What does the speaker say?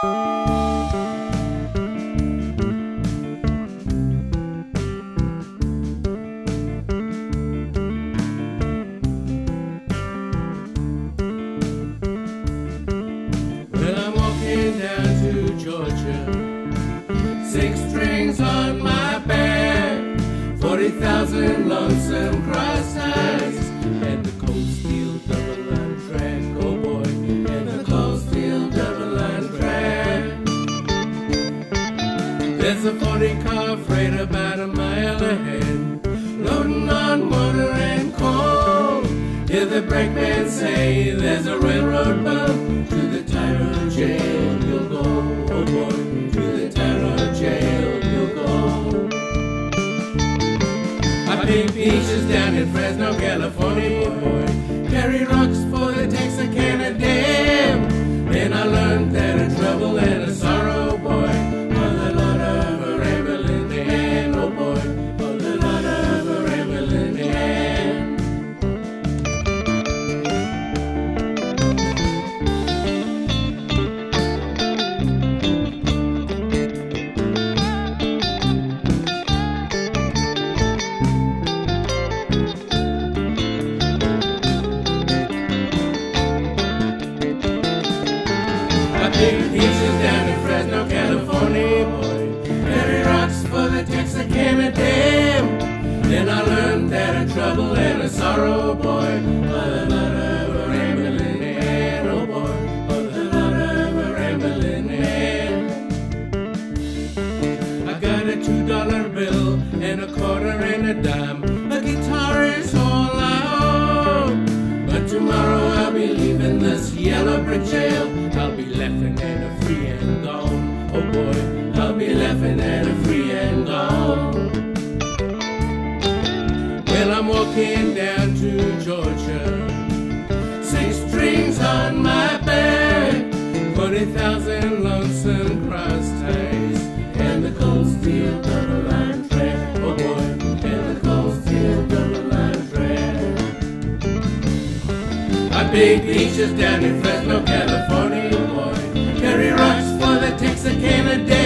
Well, I'm walking down to Georgia, 6 strings on my back, 40,000 lonesome cross ties, and the cold steel double line track. Oh boy, and the cold steel double line track. There's a 40-car freight about a mile ahead, loading on water and coal. Hear the brakeman say there's a railroad bump, to the Tyra jail you'll go. Oh boy, to the Tyra jail you'll go. I pick peaches down in Fresno, California, boy. Carry rocks for the Texarkana Dam. Then I learned that a trouble and a sorrow, boy, are the lot of a rambling man. Oh boy, are the lot of a rambling man. I pick peaches down in Fresno, California, boy. Carry rocks for the Texarkana Dam. Then I learned that a trouble and a sorrow, boy, are the lot of a rambling man. Oh boy, are the lot of a rambling man. I got a $2 bill and a quarter and a dime. A guitar is all I own. But tomorrow I'll be leaving this yellow brick jail. I'll be laughing and a free and gone. Oh boy, I'll be laughing and a free and gone. Well, I'm walking down to Georgia, 6 strings on my back, 40,000 lonesome cross ties, and the cold steel double line track. Oh boy, and the cold steel double line track. I pick peaches down in Fresno, California, boy. Carry rocks for the Texarkana Dam.